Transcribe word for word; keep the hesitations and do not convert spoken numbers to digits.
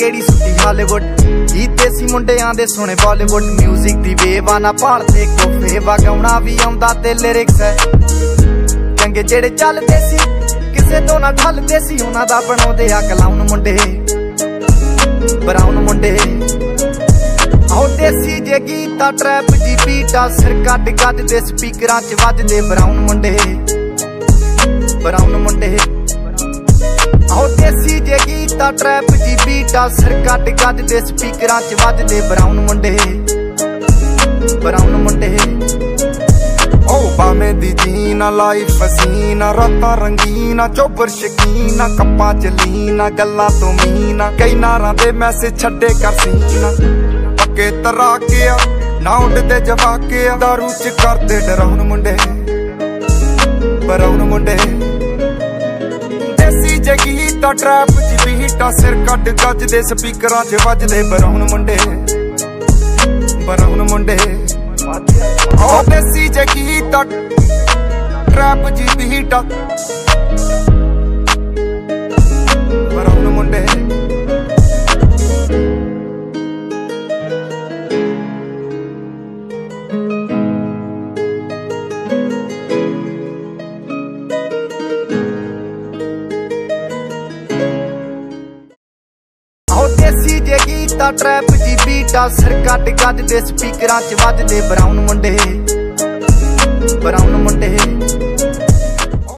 केड़ी सुटी हालीवुड गीत देसी मुंडियां दे सुने बॉलीवुड म्यूजिक दी वेव आ ना भालदे कोफे वा गाउणा भी आउंदा ते लिरिक्स है चंगे जेड़े चलदे सी किसे तो ना ठलदे सी उन्हां दा बनाउंदे आ क्लाउन मुंडे ब्राउन मुंडे आओ देसी जे गीता ट्रैप जी बीटा सिर कट कट दे स्पीकरां च वजदे ब्राउन मुंडे ब्राउन मुंडे आओ देसी जे गीता ट्रैप जी बीटा सिर कट कट दे स्पीकरां च वजदे ब्राउन मुंडे ब्राउन मुंडे ओ बामे दी जीना लाइफ हसीना रातां रंगीना चोबर शकीना कप्पां च लीना गल्लां तो मीना कई नारां दे मैसेज छड्डे कर सीना पक्के तरा के ना उडदे जवाके दारू च करदे डराउन मुंडे ब्राउन मुंडे देसी जे गीता ट्रैप च बीटा सिर कट गज दे स्पीकरां च वजदे ब्राउन मुंडे ब्राउन मुंडे ओ देसी जे गीता ट्रैप जी बीटा ब्राउन मुंडे देसी जे गीता ट्रैप जी बीटा सिर कट कट दे स्पीकरां च वजदे ब्राउन मुंडे ब्राउन